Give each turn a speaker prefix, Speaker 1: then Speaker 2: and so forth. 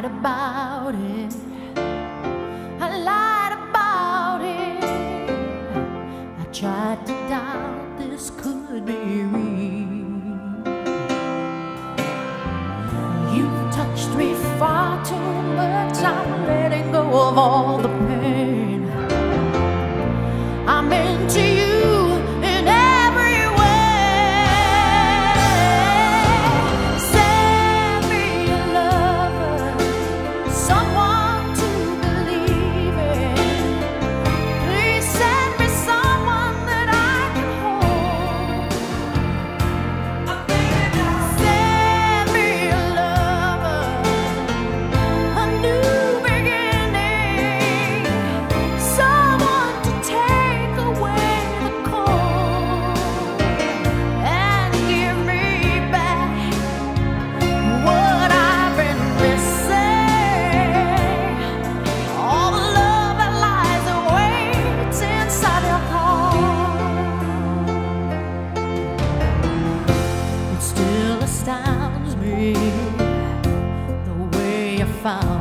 Speaker 1: lied about it. I lied about it. I tried to doubt this could be real. You've touched me far too much. I'm letting go of all the pain. I'm into you in every way. Send me a lover, someone to believe in. Please send me someone that I can hold. Send me a lover, a new beginning, someone to take away the cold and give me back what I've been missing. All the love that lies awaits inside your heart. It still astounds me the way you found